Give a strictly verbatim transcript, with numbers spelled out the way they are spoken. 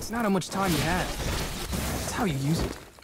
It's not how much time you have. It's how you use it.